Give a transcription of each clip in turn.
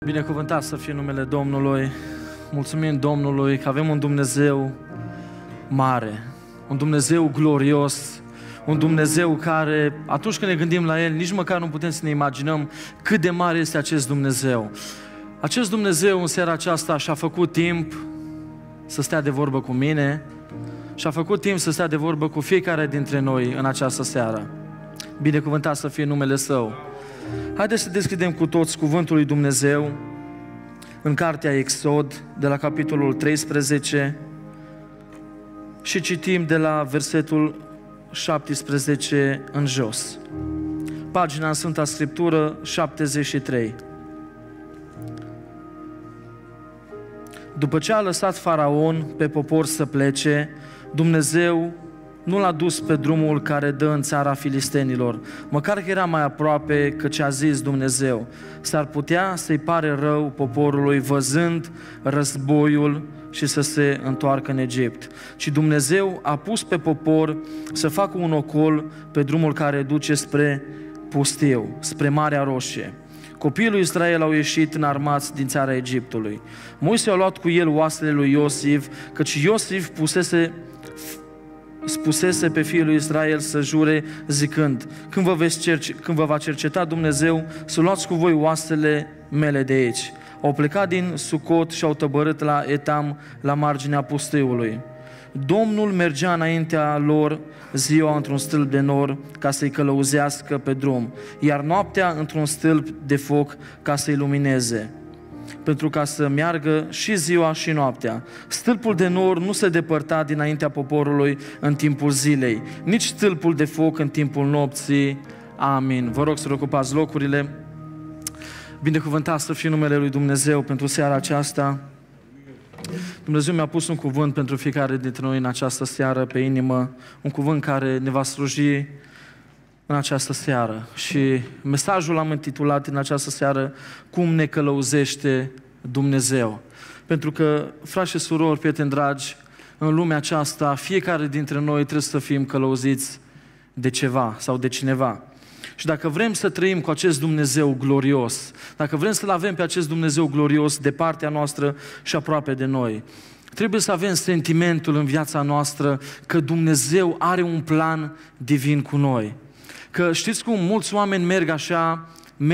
Binecuvântat să fie numele Domnului. Mulțumim Domnului că avem un Dumnezeu mare, un Dumnezeu glorios, un Dumnezeu care, atunci când ne gândim la El, nici măcar nu putem să ne imaginăm cât de mare este acest Dumnezeu. Acest Dumnezeu în seara aceasta și-a făcut timp să stea de vorbă cu mine și-a făcut timp să stea de vorbă cu fiecare dintre noi în această seară. Binecuvântat să fie numele Său. Haideți să deschidem cu toți cuvântul lui Dumnezeu în cartea Exod, de la capitolul 13 și citim de la versetul 17 în jos. Pagina în Sfânta Scriptură 73. După ce a lăsat Faraon pe popor să plece, Dumnezeu nu l-a dus pe drumul care dă în țara filistenilor, măcar că era mai aproape, căci a zis Dumnezeu: s-ar putea să-i pare rău poporului văzând războiul și să se întoarcă în Egipt. Și Dumnezeu a pus pe popor să facă un ocol pe drumul care duce spre pustiu, spre Marea Roșie. Copiii lui Israel au ieșit înarmați din țara Egiptului. Moise a luat cu el oasele lui Iosif, căci Iosif spusese pe fiul lui Israel să jure zicând: când vă va cerceta Dumnezeu, să luați cu voi oasele mele de aici. Au plecat din Sucot și au tăbărât la Etam, la marginea pustiului. Domnul mergea înaintea lor ziua într-un stâlp de nor ca să-i călăuzească pe drum, iar noaptea într-un stâlp de foc ca să-i lumineze, pentru ca să meargă și ziua și noaptea. Stâlpul de nor nu se depărta dinaintea poporului în timpul zilei, nici stâlpul de foc în timpul nopții. Amin. Vă rog să ocupați locurile. Binecuvântat să fie numele lui Dumnezeu pentru seara aceasta. Dumnezeu mi-a pus un cuvânt pentru fiecare dintre noi în această seară pe inimă, un cuvânt care ne va sluji în această seară. Și mesajul am intitulat în această seară: cum ne călăuzește Dumnezeu. Pentru că, frați și surori, prieteni dragi, în lumea aceasta fiecare dintre noi trebuie să fim călăuziți de ceva sau de cineva. Și dacă vrem să trăim cu acest Dumnezeu glorios, dacă vrem să-L avem pe acest Dumnezeu glorios de partea noastră și aproape de noi, trebuie să avem sentimentul în viața noastră că Dumnezeu are un plan divin cu noi. Că știți cum mulți oameni merg așa,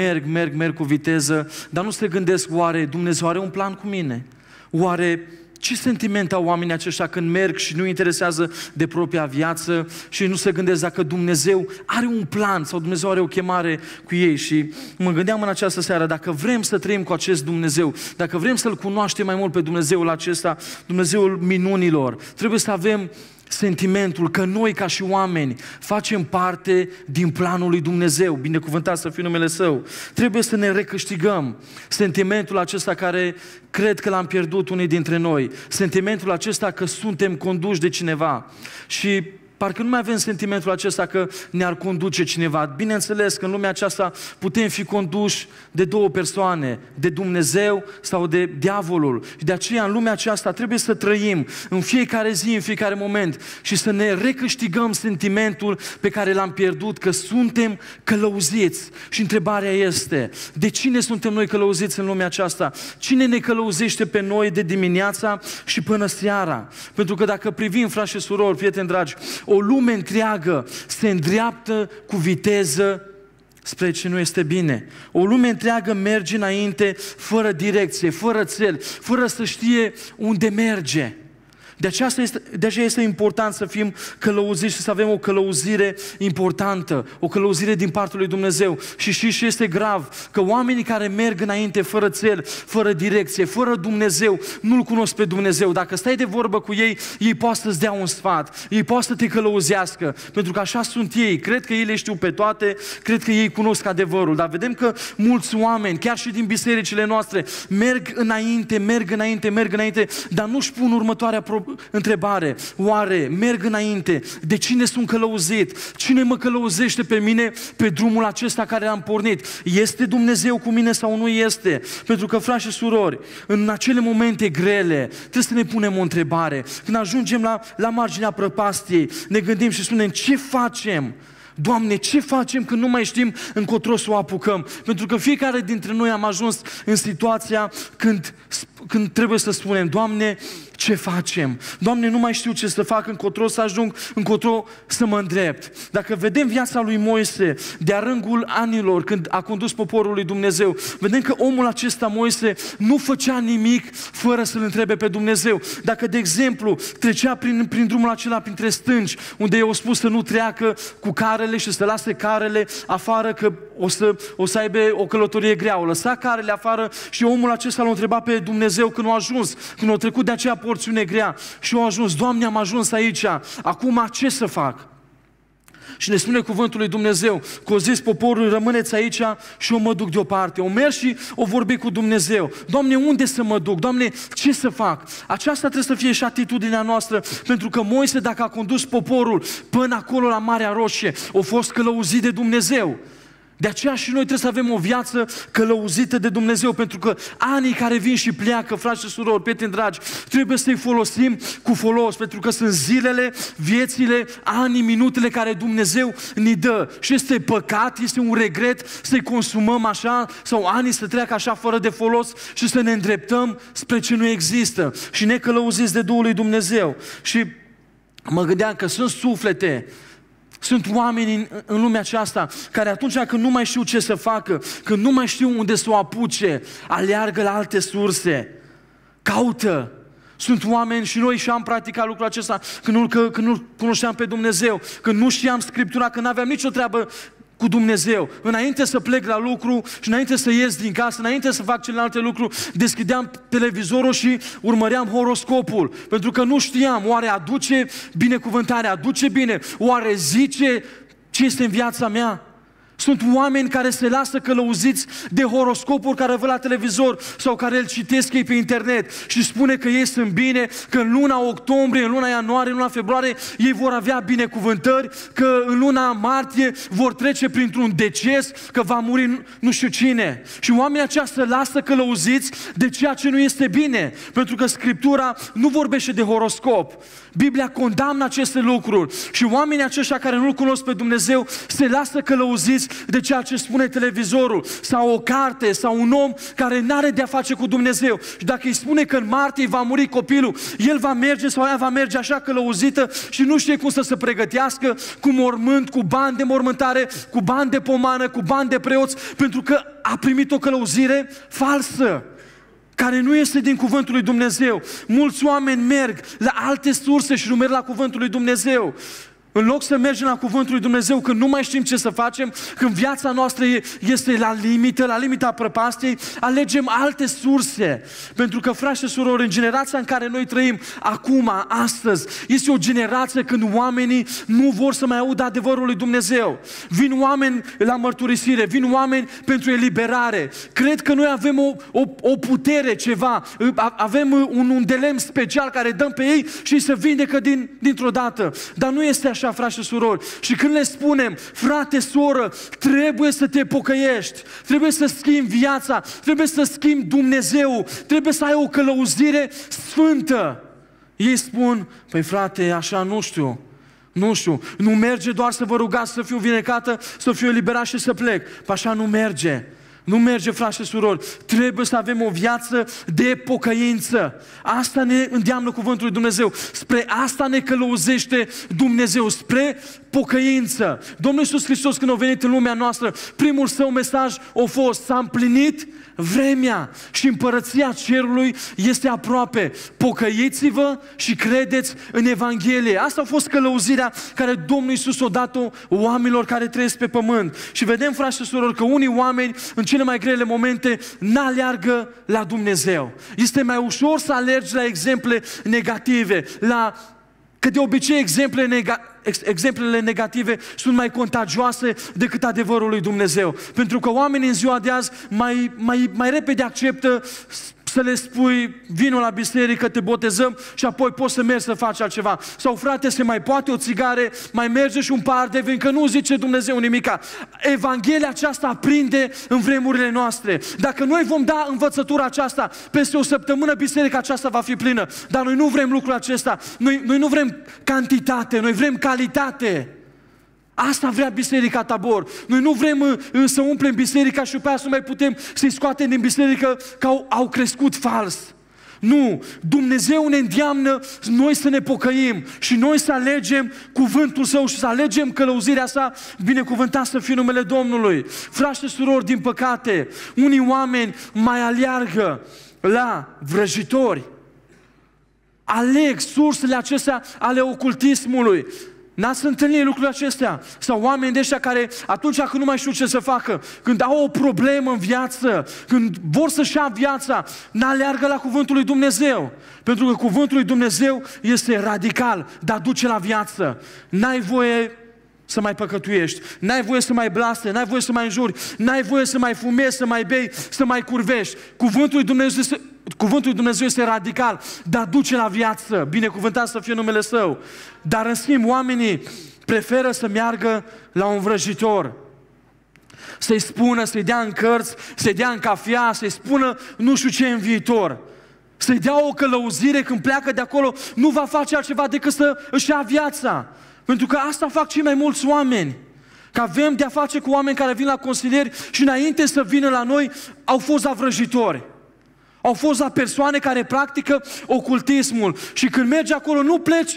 merg cu viteză, dar nu se gândesc: oare Dumnezeu are un plan cu mine? Oare ce sentiment au oamenii aceștia când merg și nu interesează de propria viață și nu se gândesc dacă Dumnezeu are un plan sau Dumnezeu are o chemare cu ei? Și mă gândeam în această seară, dacă vrem să trăim cu acest Dumnezeu, dacă vrem să-L cunoaștem mai mult pe Dumnezeul acesta, Dumnezeul minunilor, trebuie să avem sentimentul că noi, ca și oameni, facem parte din planul lui Dumnezeu. Binecuvântat să fie numele Său. Trebuie să ne recâștigăm sentimentul acesta care cred că l-am pierdut unii dintre noi. Sentimentul acesta că suntem conduși de cineva. Și parcă nu mai avem sentimentul acesta că ne-ar conduce cineva. Bineînțeles că în lumea aceasta putem fi conduși de două persoane, de Dumnezeu sau de diavolul. Și de aceea în lumea aceasta trebuie să trăim în fiecare zi, în fiecare moment și să ne recâștigăm sentimentul pe care l-am pierdut, că suntem călăuziți. Și întrebarea este: de cine suntem noi călăuziți în lumea aceasta? Cine ne călăuzește pe noi de dimineața și până seara? Pentru că dacă privim, frați și surori, prieteni dragi, o lume întreagă se îndreaptă cu viteză spre ce nu este bine. O lume întreagă merge înainte fără direcție, fără țel, fără să știe unde merge. De aceea este important să fim călăuziți și să avem o călăuzire importantă, o călăuzire din partea lui Dumnezeu. Și este grav că oamenii care merg înainte fără țel, fără direcție, fără Dumnezeu, nu-L cunosc pe Dumnezeu. Dacă stai de vorbă cu ei, ei pot să-ți dea un sfat, ei pot să te călăuzească, pentru că așa sunt ei. Cred că ei le știu pe toate, cred că ei cunosc adevărul, dar vedem că mulți oameni, chiar și din bisericile noastre, merg înainte, dar nu-și pun următoarea întrebare: oare merg înainte? De cine sunt călăuzit? Cine mă călăuzește pe mine pe drumul acesta care l-am pornit? Este Dumnezeu cu mine sau nu este? Pentru că, frați și surori, în acele momente grele trebuie să ne punem o întrebare. Când ajungem la marginea prăpastiei, ne gândim și spunem: ce facem? Doamne, ce facem când nu mai știm încotro să o apucăm? Pentru că fiecare dintre noi am ajuns în situația când trebuie să spunem, Doamne, ce facem? Doamne, nu mai știu ce să fac, încotro să ajung, încotro să mă îndrept. Dacă vedem viața lui Moise de-a rângul anilor când a condus poporul lui Dumnezeu, vedem că omul acesta, Moise, nu făcea nimic fără să-L întrebe pe Dumnezeu. Dacă, de exemplu, trecea prin drumul acela printre stânci, unde i-au spus să nu treacă cu carele și să lase carele afară, că o să aibă o călătorie grea. O lăsa carele afară și omul acesta l-a întrebat pe Dumnezeu când a ajuns, când a trecut de aceea porțiune grea și a ajuns, Doamne, am ajuns aici, acum ce să fac? Și ne spune cuvântul lui Dumnezeu că o zis poporul, rămâneți aici și eu mă duc deoparte. O mers și o vorbi cu Dumnezeu. Doamne, unde să mă duc? Doamne, ce să fac? Aceasta trebuie să fie și atitudinea noastră, pentru că Moise, dacă a condus poporul până acolo la Marea Roșie, a fost călăuzit de Dumnezeu. De aceea și noi trebuie să avem o viață călăuzită de Dumnezeu, pentru că anii care vin și pleacă, frați și surori, prieteni dragi, trebuie să-i folosim cu folos, pentru că sunt zilele, viețile, anii, minutele care Dumnezeu ni dă. Și este păcat, este un regret să-i consumăm așa, sau anii să treacă așa fără de folos și să ne îndreptăm spre ce nu există și ne călăuziți de Duhul lui Dumnezeu. Și mă gândeam că sunt suflete, sunt oameni în lumea aceasta care atunci când nu mai știu ce să facă, când nu mai știu unde să o apuce, aleargă la alte surse, caută. Sunt oameni și noi și-am practicat lucrul acesta când nu cunoșteam pe Dumnezeu, când nu știam Scriptura, când nu aveam nicio treabă cu Dumnezeu. Înainte să plec la lucru și înainte să ies din casă, înainte să fac celelalte lucruri, deschideam televizorul și urmăream horoscopul. Pentru că nu știam, oare aduce binecuvântare, aduce bine, oare zice ce este în viața mea? Sunt oameni care se lasă călăuziți de horoscopuri care văd la televizor sau care îl citesc ei pe internet și spune că ei sunt bine, că în luna octombrie, în luna ianuarie, în luna februarie ei vor avea binecuvântări, că în luna martie vor trece printr-un deces, că va muri nu știu cine. Și oamenii aceia se lasă călăuziți de ceea ce nu este bine, pentru că Scriptura nu vorbește de horoscop. Biblia condamnă aceste lucruri și oamenii aceștia care nu-L cunosc pe Dumnezeu se lasă călăuziți de ceea ce spune televizorul sau o carte sau un om care n-are de-a face cu Dumnezeu. Și dacă îi spune că în martie va muri copilul, el va merge sau ea va merge așa călăuzită și nu știe cum să se pregătească, cu mormânt, cu bani de mormântare, cu bani de pomană, cu bani de preoți, pentru că a primit o călăuzire falsă, care nu este din cuvântul lui Dumnezeu. Mulți oameni merg la alte surse și nu merg la cuvântul lui Dumnezeu. În loc să mergem la cuvântul lui Dumnezeu când nu mai știm ce să facem, când viața noastră este la limita prăpastiei, alegem alte surse. Pentru că, frați și surori, în generația în care noi trăim acum, astăzi, este o generație când oamenii nu vor să mai audă adevărul lui Dumnezeu. Vin oameni la mărturisire, vin oameni pentru eliberare. Cred că noi avem o putere, ceva, avem un de lemn special care dăm pe ei și se vindecă dintr-o dată. Dar nu este așa, frați și surori. Și când le spunem, frate, soră, trebuie să te pocăiești, trebuie să schimbi viața, trebuie să schimbi Dumnezeu, trebuie să ai o călăuzire sfântă. Ei spun, păi frate, așa nu știu, nu merge doar să vă rugați să fiu vindecată, să fiu eliberat și să plec. Păi așa nu merge. Nu merge, frați și surori. Trebuie să avem o viață de pocăință. Asta ne îndeamnă cuvântul lui Dumnezeu. Spre asta ne călăuzește Dumnezeu, spre pocăință. Domnul Iisus Hristos, când a venit în lumea noastră, primul său mesaj a fost: s-a împlinit vremea și împărăția cerului este aproape. Pocăiți-vă și credeți în Evanghelie. Asta a fost călăuzirea care Domnul Iisus a dat-o oamenilor care trăiesc pe pământ. Și vedem, frați și surori, că unii oameni în cele mai grele momente n-aleargă la Dumnezeu. Este mai ușor să alergi la exemple negative, că de obicei exemplele negative sunt mai contagioase decât adevărul lui Dumnezeu. Pentru că oamenii în ziua de azi mai repede acceptă să le spui, vino la biserică, te botezăm și apoi poți să mergi să faci altceva. Sau, frate, se mai poate o țigare, mai merge și un pahar de vin, că nu zice Dumnezeu nimica. Evanghelia aceasta aprinde în vremurile noastre. Dacă noi vom da învățătura aceasta, peste o săptămână biserica aceasta va fi plină. Dar noi nu vrem lucrul acesta. Noi nu vrem cantitate, noi vrem calitate. Asta vrea Biserica Tabor. Noi nu vrem să umplem biserica și după aia să mai putem să-i scoatem din biserică că au crescut fals. Nu, Dumnezeu ne îndeamnă noi să ne pocăim și noi să alegem cuvântul Său și să alegem călăuzirea sa, binecuvântat să fie numele Domnului. Frați și surori, din păcate, unii oameni mai aleargă la vrăjitori, aleg sursele acestea ale ocultismului. N-ați întâlnit lucrurile acestea? Sau oameni de ăștia care atunci când nu mai știu ce să facă, când au o problemă în viață, când vor să-și ia viața, n-aleargă la cuvântul lui Dumnezeu. Pentru că cuvântul lui Dumnezeu este radical, dar duce la viață. N-ai voie să mai păcătuiești, n-ai voie să mai blaste, n-ai voie să mai înjuri, n-ai voie să mai fumezi, să mai bei, să mai curvești. Cuvântul lui Dumnezeu este radical, dar duce la viață. Binecuvântat să fie numele Său. Dar în schimb, oamenii preferă să meargă la un vrăjitor, să-i spună, să-i dea în cărți, să-i dea în cafea, să-i spună nu știu ce în viitor. Să-i dea o călăuzire când pleacă de acolo, nu va face altceva decât să își ia viața. Pentru că asta fac cei mai mulți oameni. Că avem de-a face cu oameni care vin la consilieri și înainte să vină la noi au fost la vrăjitori. Au fost la persoane care practică ocultismul. Și când mergi acolo nu pleci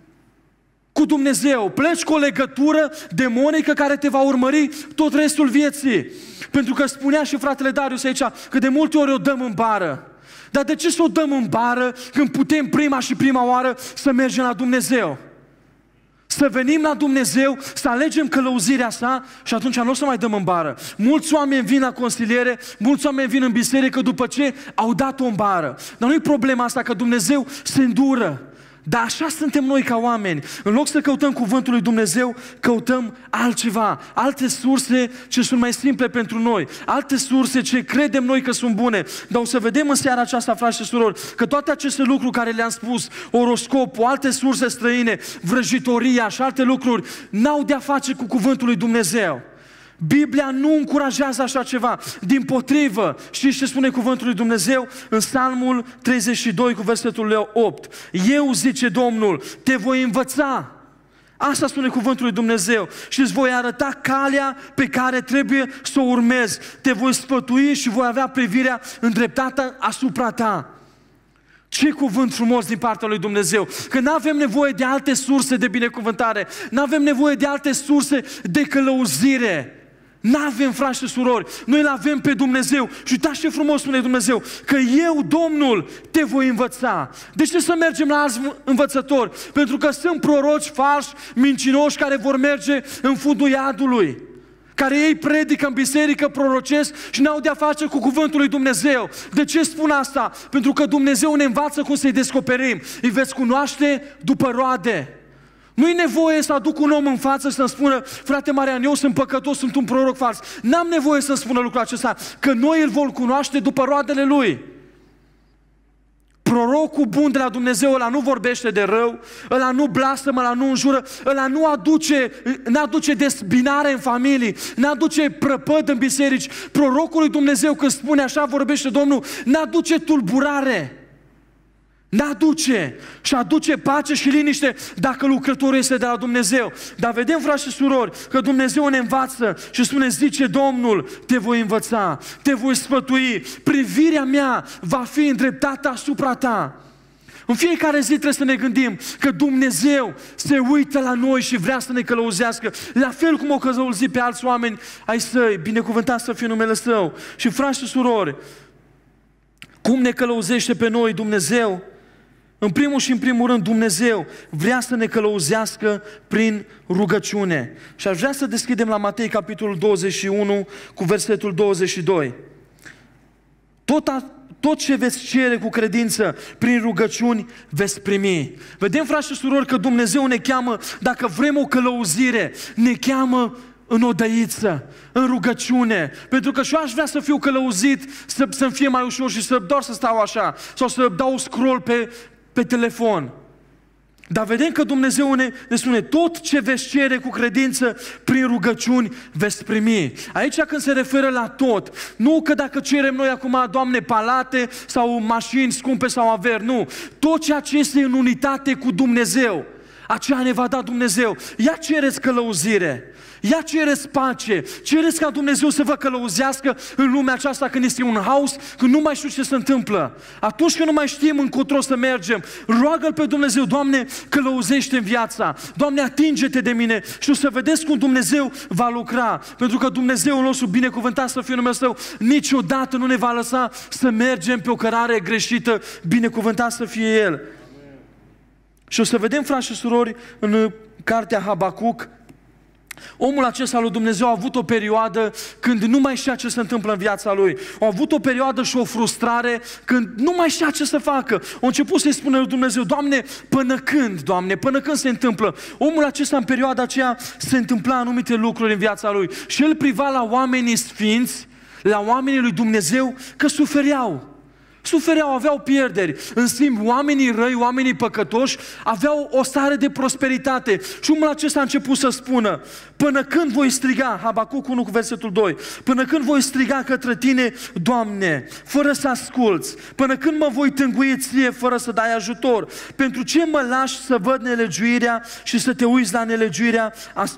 cu Dumnezeu, pleci cu o legătură demonică care te va urmări tot restul vieții. Pentru că spunea și fratele Darius aici că de multe ori o dăm în bară. Dar de ce să o dăm în bară când putem prima oară să mergem la Dumnezeu? Să venim la Dumnezeu, să alegem călăuzirea sa și atunci nu o să mai dăm în bară. Mulți oameni vin la consiliere, mulți oameni vin în biserică după ce au dat-o în bară. Dar nu e problema asta că Dumnezeu se îndură. Dar așa suntem noi ca oameni. În loc să căutăm cuvântul lui Dumnezeu, căutăm altceva, alte surse ce sunt mai simple pentru noi, alte surse ce credem noi că sunt bune. Dar o să vedem în seara aceasta, frați și surori, că toate aceste lucruri care le-am spus, oroscopul, alte surse străine, vrăjitoria și alte lucruri, n-au de-a face cu cuvântul lui Dumnezeu. Biblia nu încurajează așa ceva. Dimpotrivă, știți ce spune cuvântul lui Dumnezeu? În Psalmul 32 cu versetul 8. Eu, zice Domnul, te voi învăța. Asta spune cuvântul lui Dumnezeu. Și îți voi arăta calea pe care trebuie să o urmezi. Te voi sfătui și voi avea privirea îndreptată asupra ta. Ce cuvânt frumos din partea lui Dumnezeu! Că nu avem nevoie de alte surse de binecuvântare, nu avem nevoie de alte surse de călăuzire. N-avem, frați și surori, noi îl avem pe Dumnezeu. Și uitați ce frumos spune Dumnezeu, că eu, Domnul, te voi învăța. De ce să mergem la alți învățători? Pentru că sunt proroci falși, mincinoși, care vor merge în fundul iadului, care ei predică în biserică, prorocesc și n-au de-a face cu cuvântul lui Dumnezeu. De ce spun asta? Pentru că Dumnezeu ne învață cum să-i descoperim. Îi veți cunoaște după roade. Nu-i nevoie să aduc un om în față și să-mi spună, frate Marian, eu sunt păcătos, sunt un proroc fals. N-am nevoie să-mi spună lucrul acesta, că noi îl vom cunoaște după roadele lui. Prorocul bun de la Dumnezeu, ăla nu vorbește de rău, ăla nu blasfemă, ăla nu înjură, ăla nu aduce dezbinare în familii, n-aduce prăpăd în biserici. Prorocul lui Dumnezeu, când spune așa vorbește Domnul, n-aduce tulburare. N-aduce și aduce pace și liniște dacă lucrătorul este de la Dumnezeu. Dar vedem, frați și surori, că Dumnezeu ne învață și spune, zice Domnul, te voi învăța, te voi sfătui, privirea mea va fi îndreptată asupra ta. În fiecare zi trebuie să ne gândim că Dumnezeu se uită la noi și vrea să ne călăuzească, la fel cum o călăuzi pe alți oameni ai săi, binecuvântat să fie numele Său. Și frați și surori, cum ne călăuzește pe noi Dumnezeu? În primul și în primul rând, Dumnezeu vrea să ne călăuzească prin rugăciune. Și aș vrea să deschidem la Matei, capitolul 21, cu versetul 22. Tot ce veți cere cu credință prin rugăciuni veți primi. Vedem, frați și surori, că Dumnezeu ne cheamă, dacă vrem o călăuzire, ne cheamă în odăiță, în rugăciune. Pentru că și eu aș vrea să fiu călăuzit, să-mi fie mai ușor și doar să stau așa, sau să dau scroll pe telefon. Dar vedem că Dumnezeu ne spune, tot ce veți cere cu credință prin rugăciuni veți primi. Aici când se referă la tot, nu că dacă cerem noi acum, Doamne, palate sau mașini scumpe sau averi, nu. Tot ceea ce este în unitate cu Dumnezeu, aceea ne va da Dumnezeu. Ia cereți călăuzire, ia cereți pace, cereți ca Dumnezeu să vă călăuzească în lumea aceasta când este un haos, când nu mai știu ce se întâmplă. Atunci când nu mai știm încotro să mergem, roagă-L pe Dumnezeu, Doamne, călăuzește în viața, Doamne, atinge-te de mine și o să vedeți cum Dumnezeu va lucra, pentru că Dumnezeul nostru, binecuvântat să fie numele Său, niciodată nu ne va lăsa să mergem pe o cărare greșită, binecuvântat să fie El. Și o să vedem, frați și surori, în cartea Habacuc, omul acesta lui Dumnezeu a avut o perioadă când nu mai știa ce se întâmplă în viața lui. A avut o perioadă și o frustrare când nu mai știa ce să facă. A început să-i spună lui Dumnezeu, Doamne, până când, Doamne, până când se întâmplă? Omul acesta în perioada aceea se întâmpla anumite lucruri în viața lui și el priva la oamenii sfinți, la oamenii lui Dumnezeu, că sufereau, aveau pierderi. În schimb, oamenii răi, oamenii păcătoși aveau o stare de prosperitate. Și omul acesta a început să spună, până când voi striga, Habacuc 1 cu versetul 2, până când voi striga către Tine, Doamne, fără să asculți, până când mă voi tângui Ție fără să dai ajutor? Pentru ce mă lași să văd nelegiuirea și să te uiți la nelegiuirea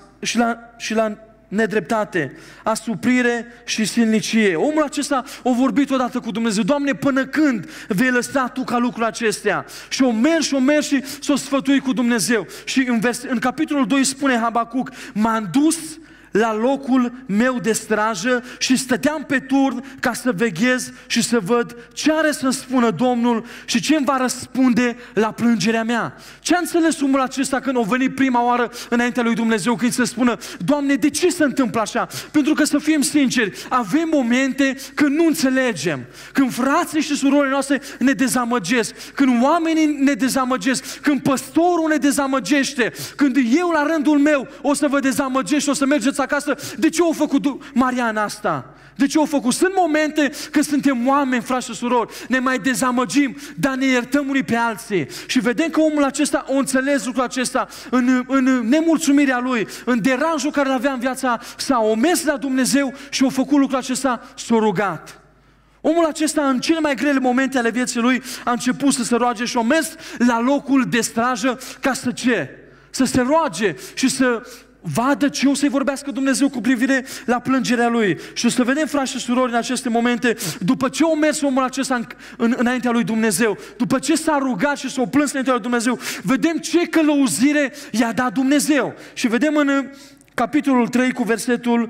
și la nedreptate, asuprire și silnicie? Omul acesta a vorbit odată cu Dumnezeu, Doamne, până când vei lăsa Tu ca lucrurile acestea? Și o mers și s-o sfătui cu Dumnezeu. Și în capitolul 2 spune Habacuc, m-am dus la locul meu de strajă și stăteam pe turn ca să veghez și să văd ce are să-mi spună Domnul și ce îmi va răspunde la plângerea mea. Ce a înțeles omul acesta când a venit prima oară înaintea lui Dumnezeu, când se spună, Doamne, de ce se întâmplă așa? Pentru că, să fim sinceri, avem momente când nu înțelegem, când frații și surorile noastre ne dezamăgesc, când oamenii ne dezamăgesc, când păstorul ne dezamăgește, când eu la rândul meu o să vă dezamăgesc și o să mergeți acasă, de ce a făcut Mariana asta? De ce a făcut? Sunt momente când suntem oameni, frați și surori, ne mai dezamăgim, dar ne iertăm unii pe alții. Și vedem că omul acesta a înțeles lucrul acesta în nemulțumirea lui, în deranjul care l-avea în viața sa, a mers la Dumnezeu și a făcut lucrul acesta, s-a rugat. Omul acesta, în cele mai grele momente ale vieții lui, a început să se roage și a mers la locul de strajă ca să ce? Să se roage și să vadă ce o să-i vorbească Dumnezeu cu privire la plângerea lui. Și o să vedem, frați și surori, în aceste momente, după ce a mers omul acesta înaintea lui Dumnezeu, după ce s-a rugat și s-a plâns înaintea lui Dumnezeu, vedem ce călăuzire i-a dat Dumnezeu. Și vedem în capitolul 3 cu versetul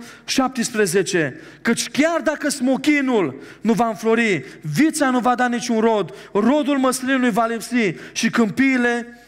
17, căci chiar dacă smochinul nu va înflori, vița nu va da niciun rod, rodul măslinului va lipsi și câmpiile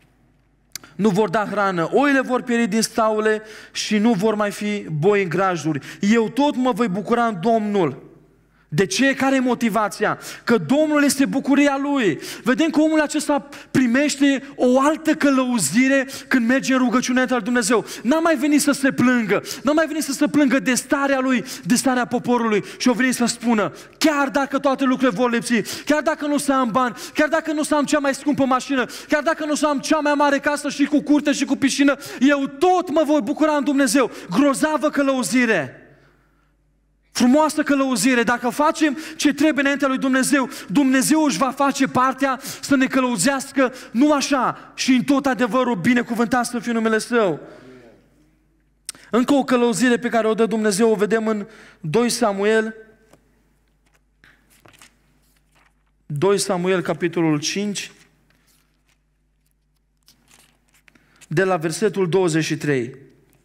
nu vor da hrană, oile vor pieri din staule și nu vor mai fi boi în grajduri. Eu tot mă voi bucura în Domnul. De ce? Care e motivația? Că Domnul este bucuria Lui. Vedem că omul acesta primește o altă călăuzire când merge în rugăciunea lui Dumnezeu. N-a mai venit să se plângă, n-a mai venit să se plângă de starea lui, de starea poporului, și a venit să spună, chiar dacă toate lucrurile vor lipsi, chiar dacă nu o să am bani, chiar dacă nu o să am cea mai scumpă mașină, chiar dacă nu o să am cea mai mare casă și cu curte și cu piscină, eu tot mă voi bucura în Dumnezeu. Grozavă călăuzire! Frumoasă călăuzire. Dacă facem ce trebuie înaintea lui Dumnezeu, Dumnezeu își va face partea să ne călăuzească, nu așa, și în tot adevărul, binecuvântat să fie numele Său. Încă o călăuzire pe care o dă Dumnezeu, o vedem în 2 Samuel, capitolul 5, de la versetul 23.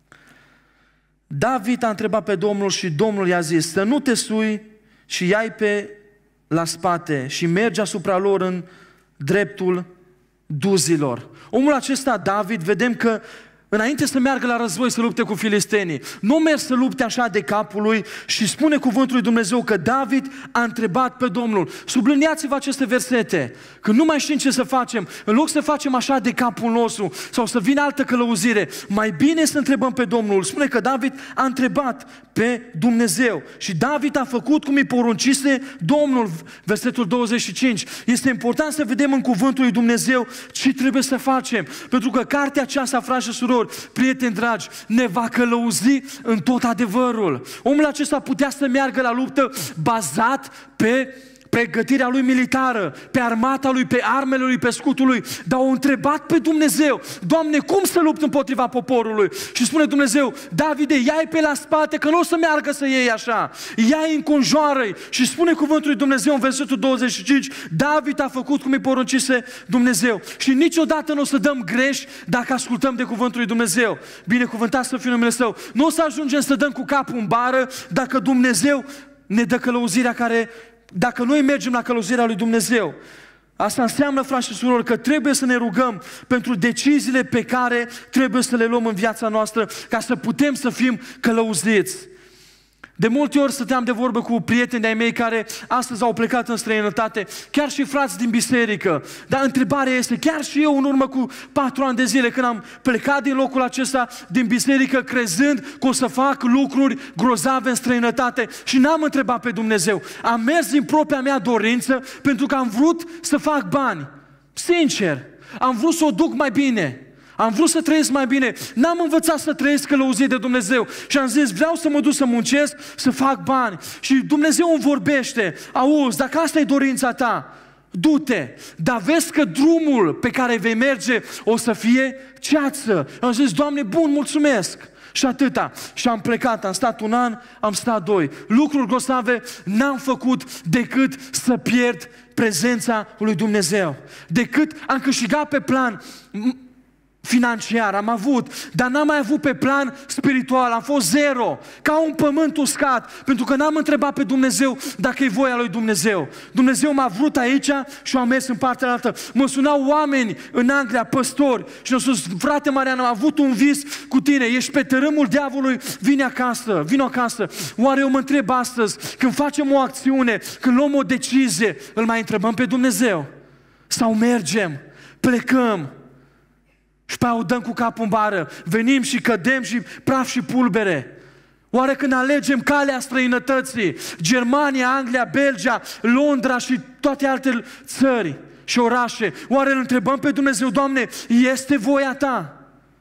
David a întrebat pe Domnul și Domnul i-a zis, să nu te sui și ia-i pe la spate și mergi asupra lor în dreptul duzilor. Omul acesta, David, vedem că înainte să meargă la război să lupte cu filistenii, nu merg să lupte așa de capul lui, și spune cuvântul lui Dumnezeu că David a întrebat pe Domnul. Subliniați-vă aceste versete, că nu mai știm ce să facem. În loc să facem așa de capul nostru sau să vină altă călăuzire, mai bine să întrebăm pe Domnul. Spune că David a întrebat pe Dumnezeu și David a făcut cum îi poruncise Domnul. Versetul 25. Este important să vedem în cuvântul lui Dumnezeu ce trebuie să facem, pentru că cartea aceasta, frați și surori, prieteni dragi, ne va călăuzi în tot adevărul. Omul acesta putea să meargă la luptă bazat pe pregătirea lui militară, pe armata lui, pe armele lui, pe scutul lui, dar au întrebat pe Dumnezeu: Doamne, cum să lupt împotriva poporului? Și spune Dumnezeu: Davide, ia-i pe la spate, că nu o să meargă să iei așa. Ia-i, înconjoară-i. Și spune cuvântul lui Dumnezeu în versetul 25: David a făcut cum îi poruncise Dumnezeu. Și niciodată nu o să dăm greș dacă ascultăm de cuvântul lui Dumnezeu. Binecuvântat să fie numele Său. Nu o să ajungem să dăm cu capul în bară dacă Dumnezeu ne dă călăuzirea dacă noi mergem la călăuzirea lui Dumnezeu. Asta înseamnă, frați și surori, că trebuie să ne rugăm pentru deciziile pe care trebuie să le luăm în viața noastră ca să putem să fim călăuziți. De multe ori stăteam de vorbă cu prieteni de-ai mei care astăzi au plecat în străinătate, chiar și frați din biserică. Dar întrebarea este, chiar și eu în urmă cu 4 ani de zile, când am plecat din locul acesta, din biserică, crezând că o să fac lucruri grozave în străinătate și n-am întrebat pe Dumnezeu. Am mers din propria mea dorință pentru că am vrut să fac bani. Sincer, am vrut să o duc mai bine. Am vrut să trăiesc mai bine. N-am învățat să trăiesc călăuzit de Dumnezeu. Și am zis, vreau să mă duc să muncesc, să fac bani. Și Dumnezeu îmi vorbește: auzi, dacă asta e dorința ta, du-te. Dar vezi că drumul pe care vei merge o să fie ceață. Am zis, Doamne, bun, mulțumesc. Și atâta. Și am plecat, am stat 1 an, am stat 2. Lucruri grosave n-am făcut decât să pierd prezența lui Dumnezeu. Decât am câștigat pe plan financiar, am avut, dar n-am mai avut pe plan spiritual, am fost zero, ca un pământ uscat, pentru că n-am întrebat pe Dumnezeu dacă e voia lui Dumnezeu. Dumnezeu m-a vrut aici și am mers în partea altă. Mă sunau oameni în Anglia, păstori, și mi-au spus: frate Marian, am avut un vis cu tine, ești pe tărâmul diavolului, vino acasă. Oare eu mă întreb astăzi, când facem o acțiune, când luăm o decizie, îl mai întrebăm pe Dumnezeu? Sau mergem, plecăm și pe aia o dăm cu capul în bară, venim și cădem și praf și pulbere? Oare când alegem calea străinătății, Germania, Anglia, Belgia, Londra și toate alte țări și orașe, oare îl întrebăm pe Dumnezeu: Doamne, este voia Ta?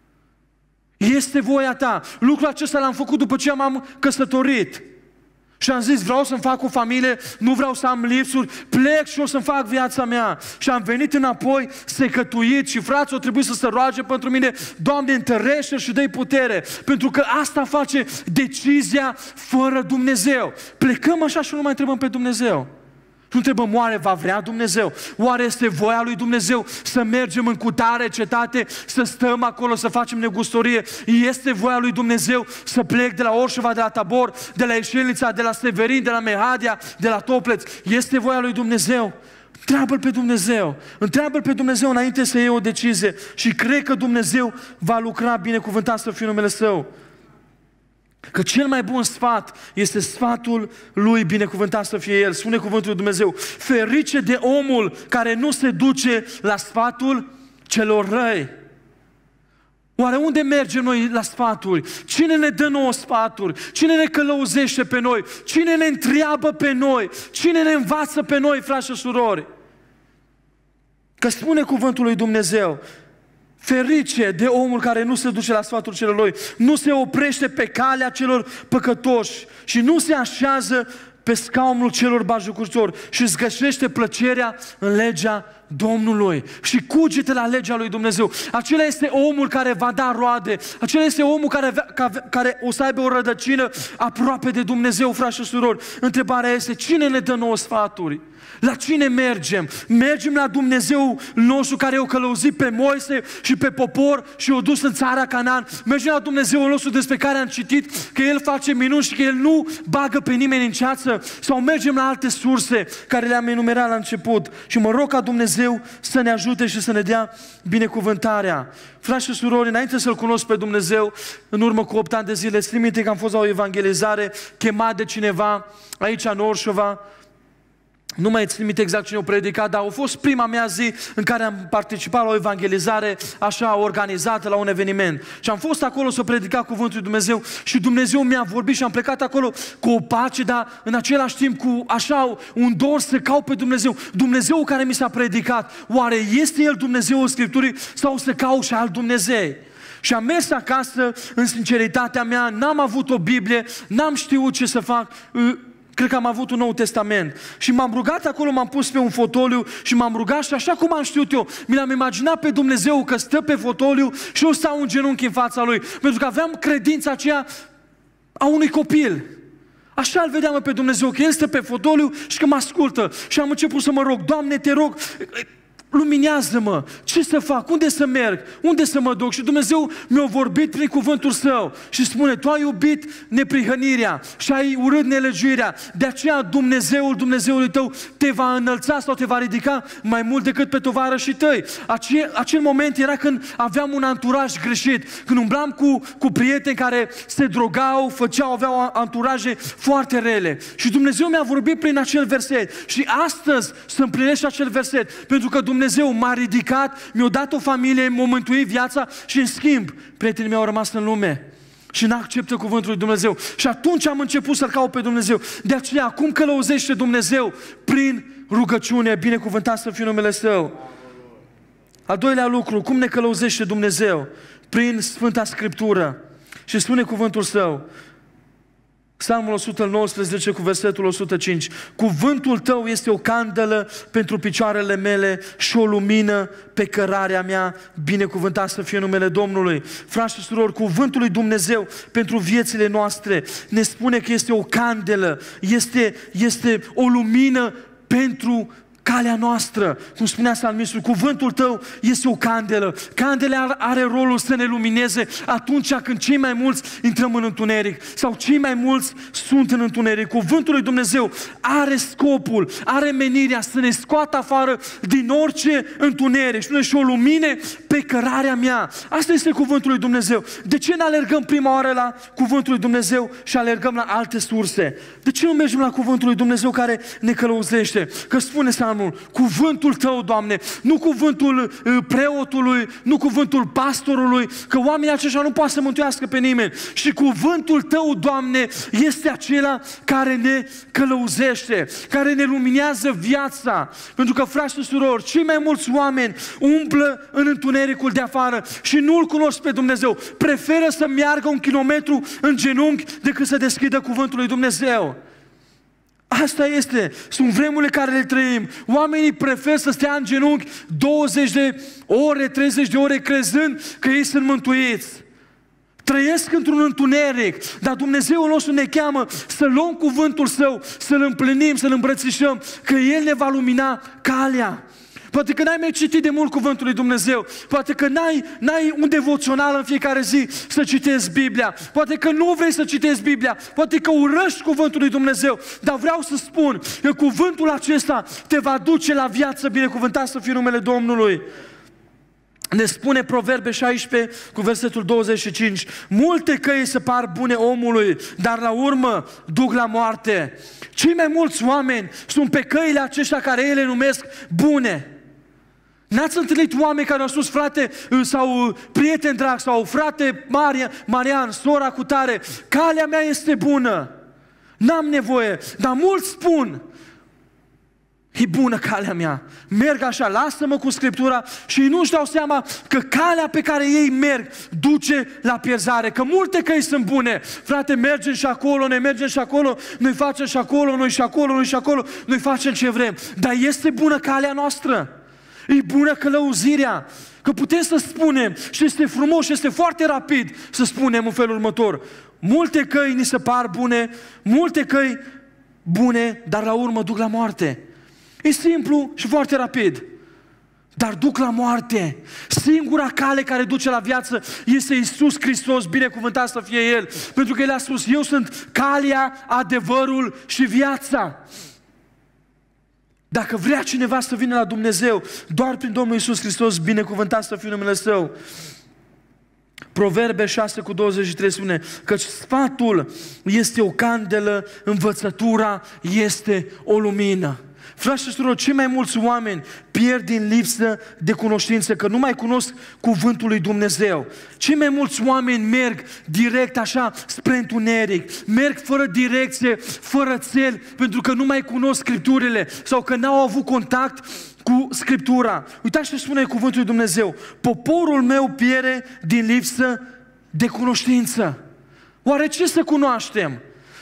Este voia Ta? Lucrul acesta l-am făcut după ce m-am căsătorit. Și am zis, vreau să-mi fac o familie, nu vreau să am lipsuri, plec și o să-mi fac viața mea. Și am venit înapoi secătuit și frații au trebuit să se roage pentru mine: Doamne, întărește și dă-i putere. Pentru că asta face decizia fără Dumnezeu. Plecăm așa și nu mai întrebăm pe Dumnezeu. Nu întrebăm, oare va vrea Dumnezeu? Oare este voia lui Dumnezeu să mergem în cutare cetate, să stăm acolo, să facem negustorie? Este voia lui Dumnezeu să plec de la Orșova, de la Tabor, de la Eșelnița, de la Severin, de la Mehadia, de la Topleț? Este voia lui Dumnezeu? Întreabă-L pe Dumnezeu. Întreabă-L pe Dumnezeu înainte să iei o decizie și cred că Dumnezeu va lucra, binecuvântat să fie numele Său. Că cel mai bun sfat este sfatul lui, binecuvântat să fie El. Spune cuvântul lui Dumnezeu: ferice de omul care nu se duce la sfatul celor răi. Oare unde mergem noi la sfaturi? Cine ne dă nouă sfaturi? Cine ne călăuzește pe noi? Cine ne întreabă pe noi? Cine ne învață pe noi, frați și surori? Că spune cuvântul lui Dumnezeu: ferice de omul care nu se duce la sfatul celor răi, nu se oprește pe calea celor păcătoși și nu se așează pe scaunul celor batjocoritori și îți găsește plăcerea în legea Domnului și cugete la legea lui Dumnezeu. Acela este omul care va da roade, acela este omul care o să aibă o rădăcină aproape de Dumnezeu, frați și surori. Întrebarea este: cine ne dă nouă sfaturi? La cine mergem? Mergem la Dumnezeu nostru care o călăuzit pe Moise și pe popor și o dus în țara Canaan. Mergem la Dumnezeu nostru despre care am citit că El face minuni și că El nu bagă pe nimeni în ceață? Sau mergem la alte surse care le-am enumerat la început? Și mă rog ca Dumnezeu să ne ajute și să ne dea binecuvântarea. Frați și surori, înainte să-L cunosc pe Dumnezeu, în urmă cu 8 ani de zile, țin minte că am fost la o evangelizare chemat de cineva aici în Orșova. Nu mai țin minte exact cine o predicat, dar a fost prima mea zi în care am participat la o evangelizare așa organizată la un eveniment. Și am fost acolo să predica cuvântul lui Dumnezeu și Dumnezeu mi-a vorbit și am plecat acolo cu o pace, dar în același timp cu așa un dor să caut pe Dumnezeu. Dumnezeu care mi s-a predicat, oare este El Dumnezeul Scripturii sau să caut și alt Dumnezeu? Și am mers acasă în sinceritatea mea, n-am avut o Biblie, n-am știut ce să fac. cred că am avut un Nou Testament și m-am rugat acolo, m-am pus pe un fotoliu și m-am rugat și așa cum am știut eu, mi l-am imaginat pe Dumnezeu că stă pe fotoliu și eu stau în genunchi în fața Lui, pentru că aveam credința aceea a unui copil. Așa îl vedeam pe Dumnezeu, că El stă pe fotoliu și că mă ascultă. Și am început să mă rog, Doamne, te rog, luminează-mă, ce să fac, unde să merg, unde să mă duc? Și Dumnezeu mi-a vorbit prin cuvântul Său și spune, tu ai iubit neprihănirea și ai urât nelegiuirea, de aceea Dumnezeul Dumnezeului tău te va înălța sau te va ridica mai mult decât pe tovarășii tăi. Acel moment era când aveam un anturaj greșit, când umblam cu prieteni care se drogau, aveau anturaje foarte rele. Și Dumnezeu mi-a vorbit prin acel verset și astăzi se împlinește acel verset, pentru că Dumnezeu m-a ridicat, mi-a dat o familie, m-a mântuit viața și în schimb, prietenii mei au rămas în lume și n-acceptă cuvântul lui Dumnezeu. Și atunci am început să-L caut pe Dumnezeu. De aceea, cum călăuzește Dumnezeu? Prin rugăciune, binecuvântat să fie numele Său. Al doilea lucru, cum ne călăuzește Dumnezeu? Prin Sfânta Scriptură. Și spune cuvântul Său, Psalmul 119 cu versetul 105. Cuvântul tău este o candelă pentru picioarele mele și o lumină pe cărarea mea. Binecuvântat să fie numele Domnului. Frați și surori, cuvântul lui Dumnezeu pentru viețile noastre ne spune că este o candelă, este o lumină pentru calea noastră. Cum spunea psalmistul, cuvântul tău este o candelă. Candela are rolul să ne lumineze atunci când cei mai mulți intrăm în întuneric sau cei mai mulți sunt în întuneric. Cuvântul lui Dumnezeu are scopul, are menirea să ne scoată afară din orice întuneric și o lumine pe cărarea mea. Asta este cuvântul lui Dumnezeu. De ce ne alergăm prima oară la cuvântul lui Dumnezeu și alergăm la alte surse? De ce nu mergem la cuvântul lui Dumnezeu care ne călăuzește? Că spune cuvântul tău, Doamne, nu cuvântul preotului, nu cuvântul pastorului, că oamenii aceștia nu poate să mântuiască pe nimeni. Și cuvântul tău, Doamne, este acela care ne călăuzește, care ne luminează viața. Pentru că, frați și surori, cei mai mulți oameni umblă în întunericul de afară și nu-L cunosc pe Dumnezeu. Preferă să meargă 1 kilometru în genunchi decât să deschidă cuvântul lui Dumnezeu. Asta este, sunt vremurile care le trăim. Oamenii preferă să stea în genunchi 20 de ore, 30 de ore crezând că ei sunt mântuiți. Trăiesc într-un întuneric, dar Dumnezeul nostru ne cheamă să luăm cuvântul Său, să-L împlinim, să-L îmbrățișăm, că El ne va lumina calea. Poate că n-ai mai citit de mult cuvântul lui Dumnezeu. Poate că n-ai un devoțional în fiecare zi să citești Biblia. Poate că nu vrei să citești Biblia. Poate că urăști cuvântul lui Dumnezeu. Dar vreau să spun că cuvântul acesta te va duce la viață. Binecuvântat să fie numele Domnului. Ne spune Proverbe 16 cu versetul 25. Multe căi se par bune omului, dar la urmă duc la moarte. Cei mai mulți oameni sunt pe căile aceștia care ele numesc bune. N-ați întâlnit oameni care au spus, frate, sau prieten drag, sau frate Marian, sora cu tare, calea mea este bună, n-am nevoie, dar mulți spun, e bună calea mea, merg așa, lasă-mă cu Scriptura și nu-și dau seama că calea pe care ei merg duce la pierzare, că multe căi sunt bune. Frate, mergem și acolo, ne mergem și acolo, noi facem și acolo, noi și acolo, noi și acolo, noi facem ce vrem. Dar este bună calea noastră? E bună călăuzirea? Că putem să spunem, și este frumos și este foarte rapid să spunem în felul următor, multe căi ni se par bune, multe căi bune, dar la urmă duc la moarte. E simplu și foarte rapid, dar duc la moarte. Singura cale care duce la viață este Iisus Hristos, binecuvântat să fie El, pentru că El a spus, eu sunt calea, adevărul și viața. Dacă vrea cineva să vină la Dumnezeu, doar prin Domnul Iisus Hristos, binecuvântat să fie numele Său. Proverbe 6 cu 23 spune, căci sfatul este o candelă, învățătura este o lumină. Frați și surori, cei mai mulți oameni pierd din lipsă de cunoștință, că nu mai cunosc cuvântul lui Dumnezeu. Cei mai mulți oameni merg direct așa spre întuneric, merg fără direcție, fără țel, pentru că nu mai cunosc Scripturile sau că n-au avut contact cu Scriptura. Uitați ce spune cuvântul lui Dumnezeu, poporul meu pierde din lipsă de cunoștință. Oare ce să cunoaștem?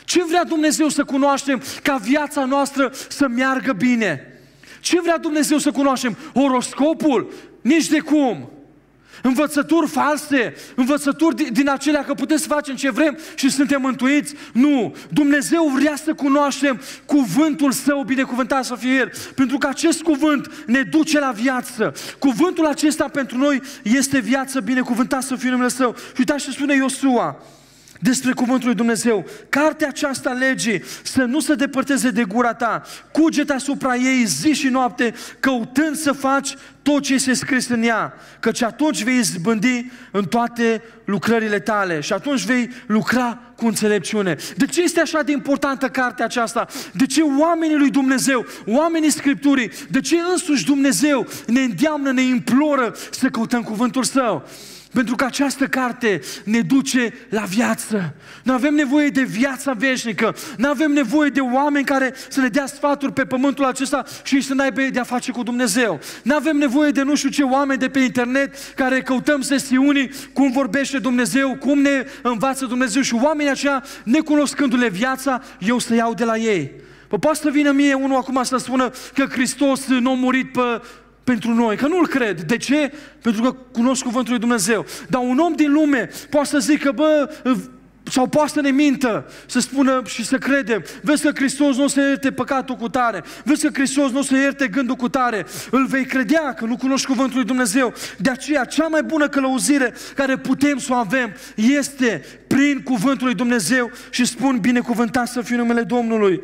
Ce vrea Dumnezeu să cunoaștem ca viața noastră să meargă bine? Ce vrea Dumnezeu să cunoaștem? Horoscopul? Nici de cum. Învățături false, învățături din acelea că putem să facem ce vrem și suntem mântuiți? Nu! Dumnezeu vrea să cunoaștem cuvântul Său, binecuvântat să fie El, pentru că acest cuvânt ne duce la viață. Cuvântul acesta pentru noi este viață, binecuvântat să fie numele Său. Și uitați ce spune Iosua despre cuvântul lui Dumnezeu. Cartea aceasta legii să nu se depărteze de gura ta, cuget asupra ei zi și noapte, căutând să faci tot ce este scris în ea, căci atunci vei izbândi în toate lucrările tale și atunci vei lucra cu înțelepciune. De ce este așa de importantă cartea aceasta? De ce oamenii lui Dumnezeu, oamenii Scripturii, de ce însuși Dumnezeu ne îndeamnă, ne imploră să căutăm cuvântul Său? Pentru că această carte ne duce la viață. Nu avem nevoie de viața veșnică. Nu avem nevoie de oameni care să ne dea sfaturi pe pământul acesta și ei să n-aibă de-a face cu Dumnezeu. Nu avem nevoie de nu știu ce oameni de pe internet care căutăm sesiuni, cum vorbește Dumnezeu, cum ne învață Dumnezeu și oamenii aceia, necunoscându-le viața, eu să iau de la ei. Poate să vină mie unul acum să spună că Hristos nu a murit pentru noi, că nu-l cred. De ce? Pentru că cunosc cuvântul lui Dumnezeu. Dar un om din lume poate să zică, sau poate să ne mintă, să spună și să credem, vezi că Hristos nu o să ierte păcatul cu tare, vezi că Hristos nu o să ierte gândul cu tare, îl vei credea că nu cunoști cuvântul lui Dumnezeu. De aceea, cea mai bună călăuzire care putem să o avem este prin cuvântul lui Dumnezeu și spun binecuvântat să fie numele Domnului.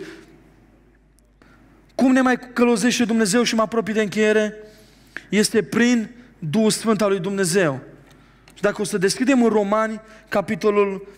Cum ne mai călăuzește Dumnezeu și mă apropii de încheiere? Este prin Duhul Sfânt al lui Dumnezeu. Și dacă o să deschidem în Romani, capitolul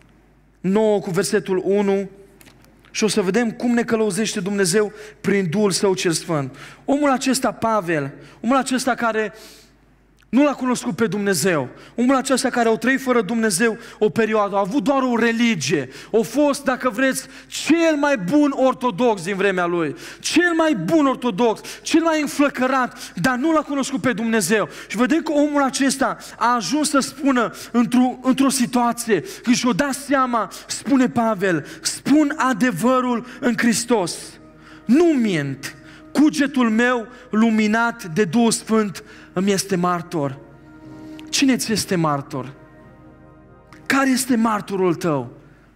9 cu versetul 1, și o să vedem cum ne călăuzește Dumnezeu prin Duhul Său cel Sfânt. Omul acesta, Pavel, omul acesta care nu l-a cunoscut pe Dumnezeu, omul acesta care a trăit fără Dumnezeu o perioadă, a avut doar o religie, a fost, dacă vreți, cel mai bun ortodox din vremea lui, cel mai bun ortodox, cel mai înflăcărat, dar nu l-a cunoscut pe Dumnezeu. Și vedem că omul acesta a ajuns să spună într-o situație, când și-o dat seama, spune Pavel, spun adevărul în Hristos, nu mint, cugetul meu luminat de Duhul Sfânt îmi este martor. Cine ți este martor? Care este martorul tău?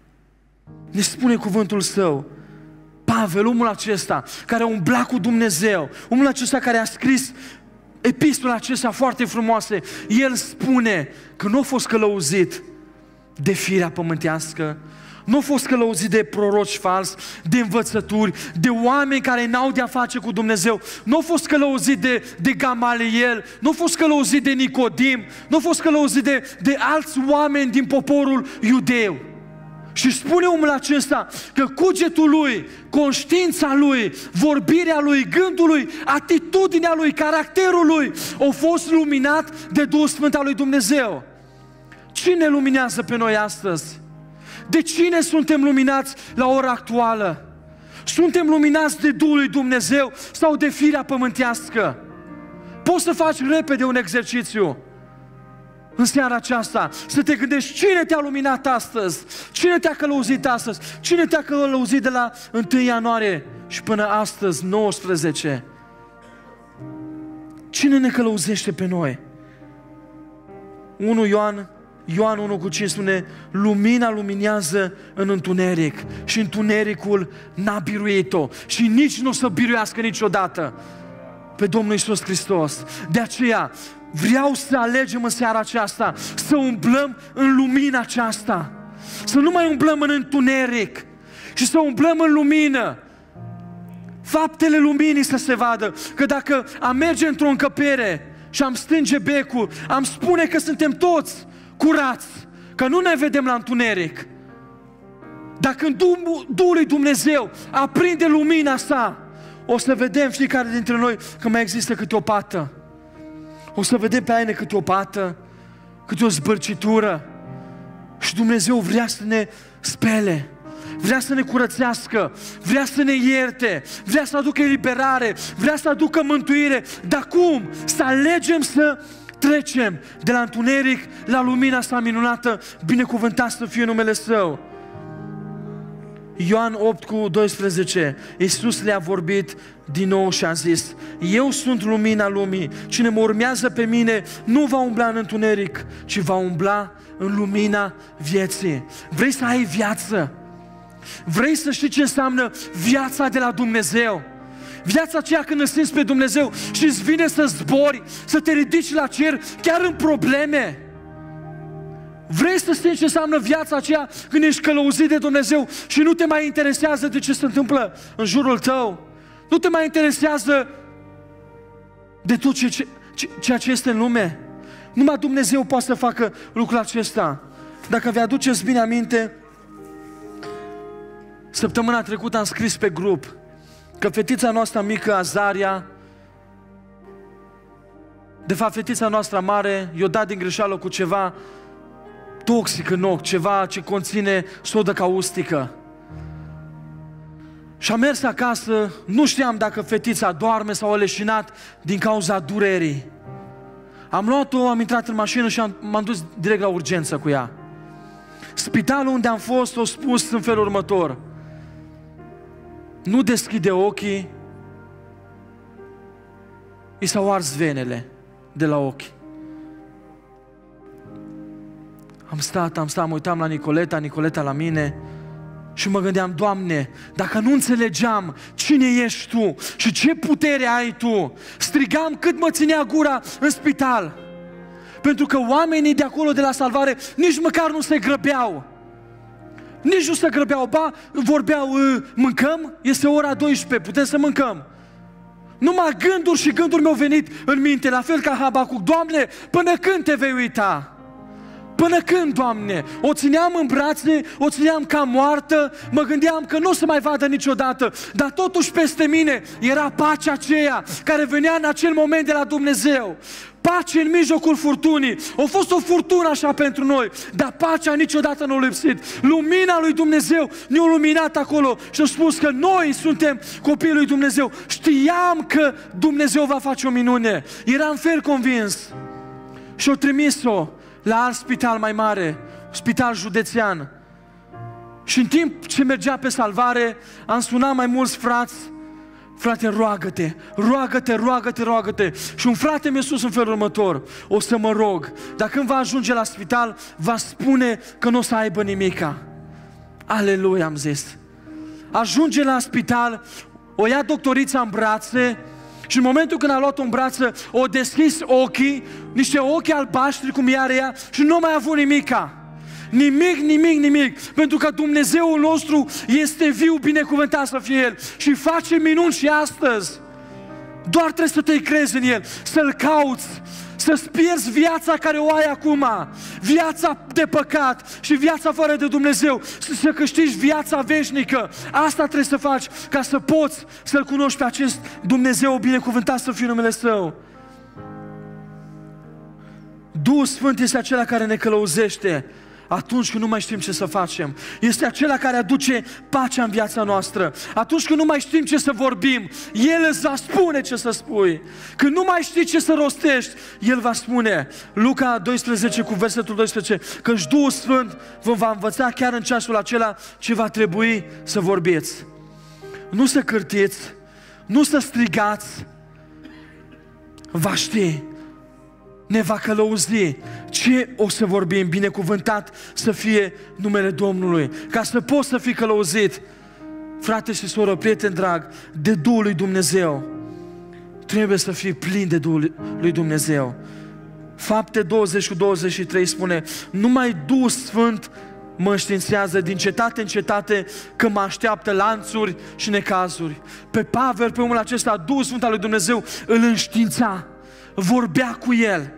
Ne spune cuvântul Său. Pavel, omul acesta care a umblat cu Dumnezeu, omul acesta care a scris epistola acestea foarte frumoase, el spune că nu a fost călăuzit de firea pământească, nu a fost călăuzit de proroci falsi, de învățături, de oameni care n-au de-a face cu Dumnezeu. Nu a fost călăuzit de Gamaliel, nu a fost călăuzit de Nicodim, nu a fost călăuzit de alți oameni din poporul iudeu. Și spune omul acesta că cugetul lui, conștiința lui, vorbirea lui, gândul lui, atitudinea lui, caracterul lui au fost luminat de Duhul Sfânt al lui Dumnezeu. Cine luminează pe noi astăzi? De cine suntem luminați la ora actuală? Suntem luminați de Duhul lui Dumnezeu sau de firea pământească? Poți să faci repede un exercițiu în seara aceasta, să te gândești cine te-a luminat astăzi, cine te-a călăuzit astăzi, cine te-a călăuzit de la 1 ianuarie și până astăzi, 19. Cine ne călăuzește pe noi? 1 Ioan 1 cu 5 spune, lumina luminează în întuneric și întunericul n-a biruit-o și nici nu o să biruiască niciodată pe Domnul Iisus Hristos. De aceea vreau să alegem în seara aceasta să umblăm în lumina aceasta, să nu mai umblăm în întuneric și să umblăm în lumină. Faptele luminii să se vadă, că dacă am merge într-o încăpere și am stânge becul, am spune că suntem toți curați, că nu ne vedem la întuneric. Dacă în Duhul lui Dumnezeu aprinde lumina sa, o să vedem fiecare dintre noi că mai există câte o pată. O să vedem pe aine câte o pată, câte o zbărcitură. Și Dumnezeu vrea să ne spele, vrea să ne curățească, vrea să ne ierte, vrea să aducă eliberare, vrea să aducă mântuire. Dar cum? Să alegem să trecem de la întuneric la lumina sa minunată, binecuvântat să fie numele Său. Ioan 8:12, Iisus le-a vorbit din nou și a zis: eu sunt lumina lumii, cine mă urmează pe mine nu va umbla în întuneric, ci va umbla în lumina vieții. Vrei să ai viață? Vrei să știi ce înseamnă viața de la Dumnezeu? Viața aceea când îl simți pe Dumnezeu și îți vine să zbori, să te ridici la cer chiar în probleme. Vrei să simți ce înseamnă viața aceea când ești călăuzit de Dumnezeu și nu te mai interesează de ce se întâmplă în jurul tău? Nu te mai interesează de tot ceea ce este în lume? Numai Dumnezeu poate să facă lucrul acesta. Dacă vă aduceți bine aminte, săptămâna trecută am scris pe grup că fetița noastră mică, Azaria, de fapt fetița noastră mare, i-o dat din greșeală cu ceva toxic în ochi, ceva ce conține sodă caustică. Și am mers acasă, nu știam dacă fetița doarme sau a leșinat din cauza durerii. Am luat-o, am intrat în mașină și m-am dus direct la urgență cu ea. Spitalul unde am fost a spus în felul următor: nu deschide ochii, i s-au ars venele de la ochi. Am stat, mă uitam la Nicoleta la mine și mă gândeam: Doamne, dacă nu înțelegeam cine ești Tu și ce putere ai Tu, strigam cât mă ținea gura în spital. Pentru că oamenii de acolo, de la salvare, nici măcar nu se grăbeau. Nici nu se grăbeau, ba, vorbeau: mâncăm? Este ora 12, putem să mâncăm. Numai gânduri și gânduri mi-au venit în minte, la fel ca Habacuc: Doamne, până când Te vei uita? Până când, Doamne? O țineam în brațe, o țineam ca moartă, mă gândeam că nu o să mai vadă niciodată, dar totuși peste mine era pacea aceea care venea în acel moment de la Dumnezeu. Pace în mijlocul furtunii. A fost o furtună așa pentru noi, dar pacea niciodată nu a lipsit. Lumina lui Dumnezeu ne-a luminat acolo și a spus că noi suntem copiii lui Dumnezeu. Știam că Dumnezeu va face o minune. Eram fer convins. Și a trimis-o la alt spital mai mare, spital județean. Și în timp ce mergea pe salvare, am sunat mai mulți frați: frate, roagă-te, roagă-te, roagă-te, roagă-te. Și un frate mi-a spus în felul următor: o să mă rog, dacă când va ajunge la spital, va spune că nu o să aibă nimica. Aleluia, am zis. Ajunge la spital, o ia doctorița în brațe și în momentul când a luat-o în brață, o deschis ochii, niște ochi albaștri cum are ea, și nu mai a avut nimica. Nimic, pentru că Dumnezeul nostru este viu, binecuvântat să fie El și face minuni și astăzi. Doar trebuie să te crezi în El, să-L cauți, să-ți pierzi viața care o ai acum, viața de păcat și viața fără de Dumnezeu, să câștigi viața veșnică. Asta trebuie să faci ca să poți să-L cunoști pe acest Dumnezeu binecuvântat să fie numele Său. Duhul Sfânt este acela care ne călăuzește atunci când nu mai știm ce să facem. Este acela care aduce pacea în viața noastră. Atunci când nu mai știm ce să vorbim, El îți va spune ce să spui. Când nu mai știi ce să rostești, El va spune. Luca 12 cu versetul 12, căci Duhul Sfânt vă va învăța chiar în ceasul acela ce va trebui să vorbiți. Nu să cârtiți, nu să strigați, va ști. Ne va călăuzi ce o să vorbim. Binecuvântat să fie numele Domnului. Ca să poți să fii călăuzit, frate și soră, prieten drag, de Duhul lui Dumnezeu, trebuie să fii plin de Duhul lui Dumnezeu. Fapte 20:23 spune: numai Duhul Sfânt mă înștiințează din cetate în cetate că mă așteaptă lanțuri și necazuri. Pe Pavel, pe omul acesta, Duhul Sfânt al lui Dumnezeu îl înștiința, vorbea cu el.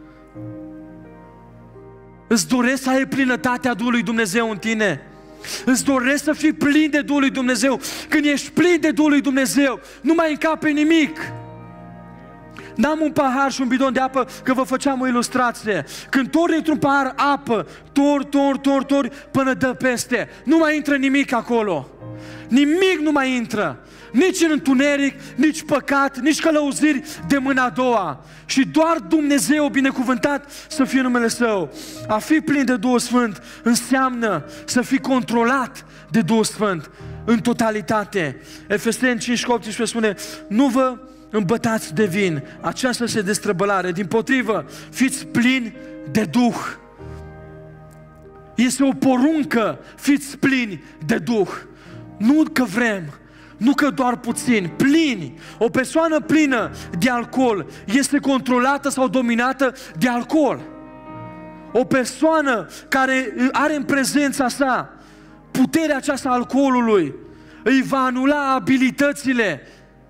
Îți doresc să ai plinătatea Duhului Dumnezeu în tine? Îți doresc să fii plin de Duhul lui Dumnezeu? Când ești plin de Duhul lui Dumnezeu, nu mai încape nimic. N-am un pahar și un bidon de apă, că vă făceam o ilustrație. Când torni într-un pahar apă, tori, până dă peste. Nu mai intră nimic acolo. Nimic nu mai intră. Nici în întuneric, nici păcat, nici călăuziri de mâna a doua. Și doar Dumnezeu binecuvântat să fie numele Său. A fi plin de Duhul Sfânt înseamnă să fii controlat de Duhul Sfânt în totalitate. Efeseni 5:18 spune: nu vă îmbătați de vin, aceasta este destrăbălare. Dimpotrivă, fiți plini de Duh. Este o poruncă, fiți plini de Duh. Nu că vrem, nu că doar puțin, plini. O persoană plină de alcool este controlată sau dominată de alcool. O persoană care are în prezența sa puterea aceasta a alcoolului îi va anula abilitățile.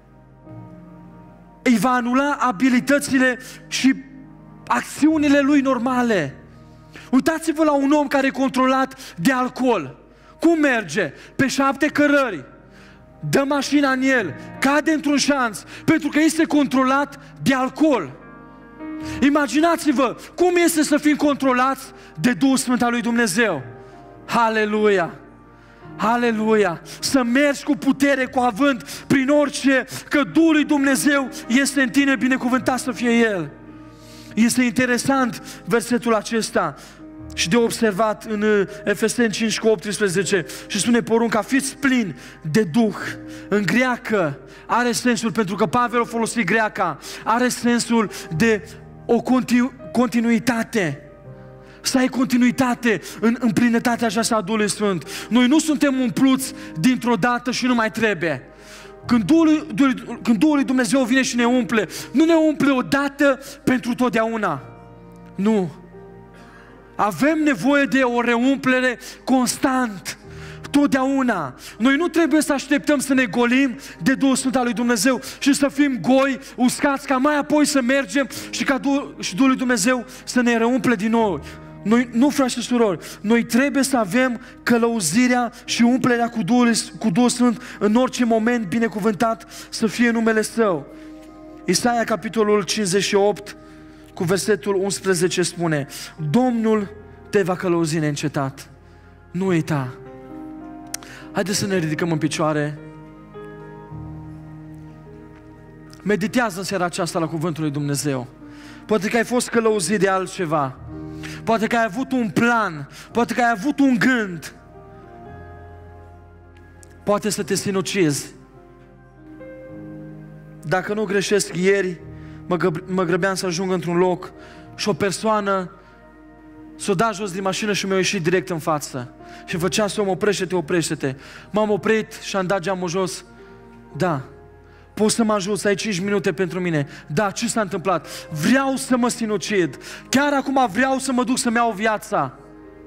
Îi va anula abilitățile și acțiunile lui normale. Uitați-vă la un om care e controlat de alcool. Cum merge? Pe 7 cărări. Dă mașina în el, cade într-un șanț, pentru că este controlat de alcool. Imaginați-vă cum este să fim controlați de Duhul Sfânt al lui Dumnezeu. Haleluia! Haleluia! Să mergi cu putere, cu avânt, prin orice, că Duhul lui Dumnezeu este în tine, binecuvântat să fie El. Este interesant versetul acesta și de observat în Efeseni 5:18 și spune porunca: fiți plini de Duh. În greacă are sensul, pentru că Pavel a folosit greaca, are sensul de o continuitate. Să ai continuitate în plinătatea aceasta a Duhului Sfânt. Noi nu suntem umpluți dintr-o dată și nu mai trebuie. Când Duhul lui Dumnezeu vine și ne umple, nu ne umple odată pentru totdeauna. Nu. Avem nevoie de o reumplere constant, totdeauna. Noi nu trebuie să așteptăm să ne golim de Duhul Sfânt al lui Dumnezeu și să fim goi, uscați, ca mai apoi să mergem și ca Duhul lui Dumnezeu să ne reumple din nou. Noi, nu, frați și surori, noi trebuie să avem călăuzirea și umplerea cu Duhul Sfânt în orice moment, binecuvântat să fie numele Său. Isaia, capitolul 58, cu versetul 11 spune: Domnul te va călăuzi neîncetat. Nu uita. Haideți să ne ridicăm în picioare. Meditează în seara aceasta la cuvântul lui Dumnezeu. Poate că ai fost călăuzit de altceva. Poate că ai avut un plan. Poate că ai avut un gând. Poate să te sinucizi. Dacă nu greșesc, ieri mă grăbeam să ajung într-un loc și o persoană s-o da jos din mașină și mi-a ieșit direct în față. Și făcea să-mi: oprește-te, oprește-te. M-am oprit și am dat geamul jos. Da. Poți să mă ajuți? Ai 5 minute pentru mine? Da, ce s-a întâmplat? Vreau să mă sinucid. Chiar acum vreau să mă duc să-mi iau viața.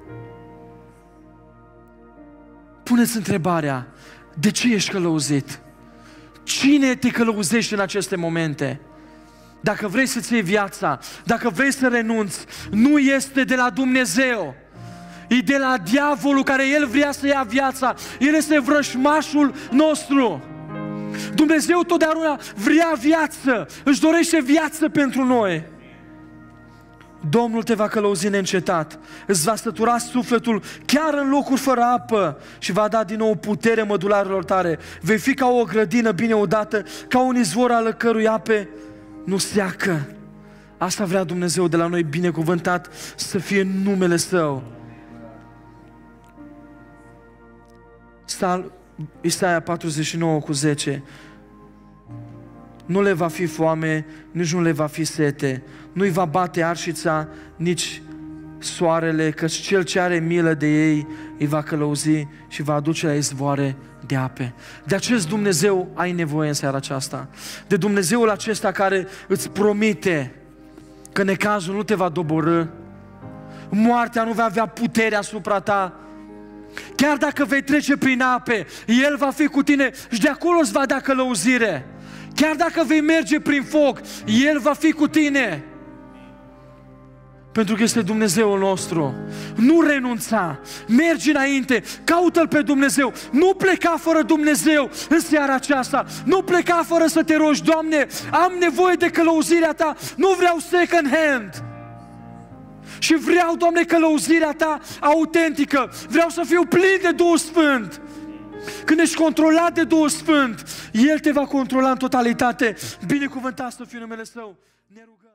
Puneți întrebarea: de ce ești călăuzit? Cine te călăuzește în aceste momente? Dacă vrei să-ți iei viața, dacă vrei să renunți, nu este de la Dumnezeu. E de la diavolul, care el vrea să ia viața. El este vrăjmașul nostru. Dumnezeu totdeauna vrea viață, își dorește viață pentru noi. Domnul te va călăuzi neîncetat, îți va sătura sufletul chiar în locuri fără apă și va da din nou putere mădularilor tale. Vei fi ca o grădină bine udată, ca un izvor al cărui ape nu seacă. Asta vrea Dumnezeu de la noi, binecuvântat să fie numele Său. Isaia 49:10. Nu le va fi foame, nici nu le va fi sete, nu-i va bate arșița, nici soarele, căci cel ce are milă de ei îi va călăuzi și va aduce la izvoare de ape. De acest Dumnezeu ai nevoie în seara aceasta. De Dumnezeul acesta care îți promite că necazul nu te va doborî, moartea nu va avea putere asupra ta. Chiar dacă vei trece prin ape, El va fi cu tine și de acolo îți va da călăuzire. Chiar dacă vei merge prin foc, El va fi cu tine. pentru că este Dumnezeul nostru. Nu renunța, mergi înainte, caută-L pe Dumnezeu, nu pleca fără Dumnezeu în seara aceasta, nu pleca fără să te rogi, Doamne, am nevoie de călăuzirea Ta, nu vreau second hand. Și vreau, Doamne, călăuzirea Ta autentică, vreau să fiu plin de Duhul Sfânt. Când ești controlat de Duhul Sfânt, El te va controla în totalitate. Binecuvântat să fie numele Său. Ne rugăm.